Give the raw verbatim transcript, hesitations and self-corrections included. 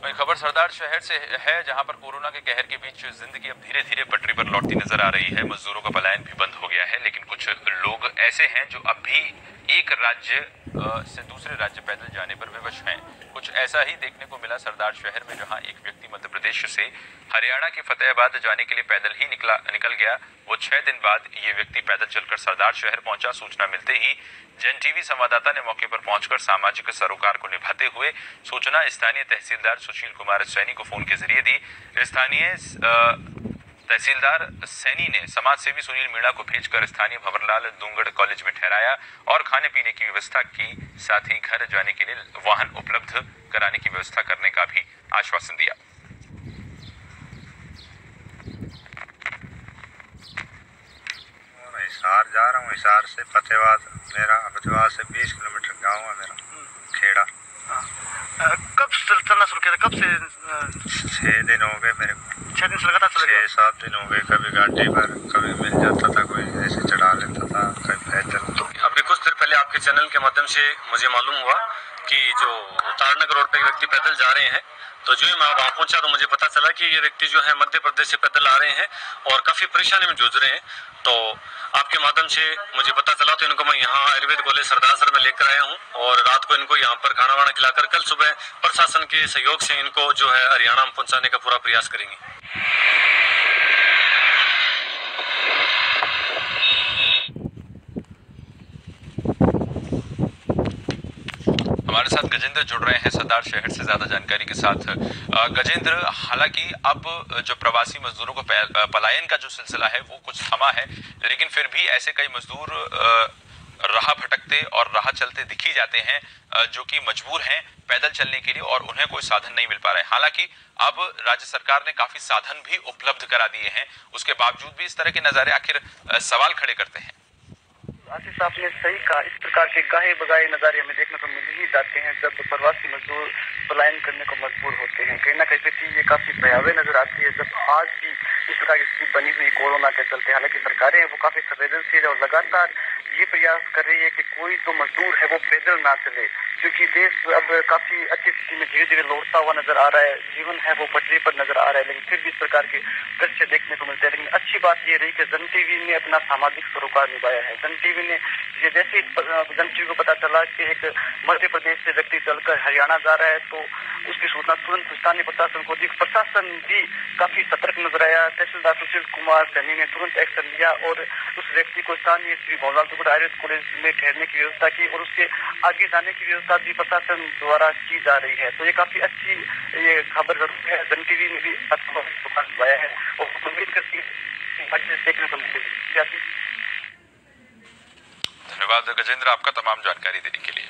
खबर सरदार शहर से है, जहां पर कोरोना के कहर के बीच जिंदगी अब धीरे धीरे पटरी पर लौटती नजर आ रही है। मजदूरों का पलायन भी बंद हो गया है, लेकिन कुछ लोग ऐसे हैं जो अब भी एक राज्य से दूसरे राज्य पैदल जाने पर विवश हैं। कुछ ऐसा ही देखने को मिला सरदार शहर में, जहां एक व्यक्ति मध्य प्रदेश से हरियाणा के फतेहाबाद जाने के लिए पैदल ही निकला निकल गया। वो छह दिन बाद ये व्यक्ति पैदल चलकर सरदार शहर पहुंचा। सूचना मिलते ही जन टीवी संवाददाता ने मौके पर पहुंचकर सामाजिक सरोकार को निभाते हुए सूचना स्थानीय तहसीलदार सुशील कुमार सैनी को फोन के जरिए दी। स्थानीय तहसीलदार सैनी ने समाज सेवी सुनील मीणा को भेजकर स्थानीय भंवरलाल दुंगड़ कॉलेज में ठहराया और खाने पीने की व्यवस्था की, साथ ही घर जाने के लिए वाहन उपलब्ध कराने की व्यवस्था करने का भी आश्वासन दिया। हिसार जा रहा हूँ, हिसार से फतेहाबाद, मेरा फतेहाबाद से बीस किलोमीटर गांव है मेरा, खेड़ा। कब चलना शुरू किया था? कब से? छह दिन हो गए मेरे को। छह दिन से लगातार चल रहा है? छह सात दिन हो गए। कभी गाड़ी पर कभी मिल जाता था, कोई ऐसे चढ़ा लेता था, कभी पैदल। तो अभी कुछ देर पहले आपके चैनल के माध्यम से मुझे मालूम हुआ कि जो तारनगर रोड पे व्यक्ति पैदल जा रहे हैं, तो जो ही मैं वहाँ पहुंचा तो मुझे पता चला कि ये व्यक्ति जो है मध्य प्रदेश से पैदल आ रहे हैं और काफ़ी परेशानी में जूझ रहे हैं। तो आपके माध्यम से मुझे पता चला, तो इनको मैं यहाँ आयुर्वेद कॉलेज सरदार सर में लेकर आया हूँ और रात को इनको यहाँ पर खाना वाना खिलाकर कल सुबह प्रशासन के सहयोग से इनको जो है हरियाणा में पहुँचाने का पूरा प्रयास करेंगे। हमारे साथ गजेंद्र जुड़ रहे हैं सरदार शहर से ज्यादा जानकारी के साथ। गजेंद्र, हालांकि अब जो प्रवासी मजदूरों को पलायन का जो सिलसिला है वो कुछ थमा है, लेकिन फिर भी ऐसे कई मजदूर राह भटकते और राह चलते दिखी जाते हैं जो कि मजबूर हैं पैदल चलने के लिए और उन्हें कोई साधन नहीं मिल पा रहा है। हालांकि अब राज्य सरकार ने काफी साधन भी उपलब्ध करा दिए हैं, उसके बावजूद भी इस तरह के नजारे आखिर सवाल खड़े करते हैं। आसिफ साहब ने सही कहा, इस प्रकार के गाहे बगाए नज़ारे हमें देखने को मिल ही जाते हैं जब प्रवासी मजदूर पलायन करने को मजबूर होते हैं। कहीं ना कहीं स्थिति ये काफी भयावह नजर आती है जब आज भी इस प्रकार की स्थिति बनी हुई कोरोना के चलते। हालांकि सरकारें हैं वो काफी संवेदनशील और लगातार ये प्रयास कर रही है कि कोई तो मजदूर है वो पैदल ना चले, क्योंकि देश अब काफी अच्छी स्थिति में धीरे धीरे लौटता हुआ नजर आ रहा है। जीवन है वो पटरी पर नजर आ रहा है, लेकिन फिर भी इस प्रकार के दृश्य देखने को मिलते हैं। लेकिन अच्छी बात ये रही कि जन टीवी ने अपना सामाजिक सरोकार निभाया है। जन टीवी ने ये जैसे जन टीवी को पता चला कि एक मध्य प्रदेश से व्यक्ति चलकर हरियाणा जा रहा है, तो उसकी सूचना तुरंत स्थानीय प्रशासन को दी। प्रशासन भी काफी सतर्क नजर आया। तहसीलदार सुशील कुमार सैनी ने तुरंत एक्शन लिया और उस व्यक्ति को स्थानीय श्री भंवरलाल आयुर्वेद कॉलेज में ठहरने की व्यवस्था की और उसके आगे जाने की व्यवस्था भी प्रशासन द्वारा की जा रही है। तो ये काफी अच्छी ये खबर जरूर है। जन टीवी ने भी दिखाया है और उम्मीद करती है देखने को मिलेगी। धन्यवाद गजेंद्र आपका तमाम जानकारी देने के लिए।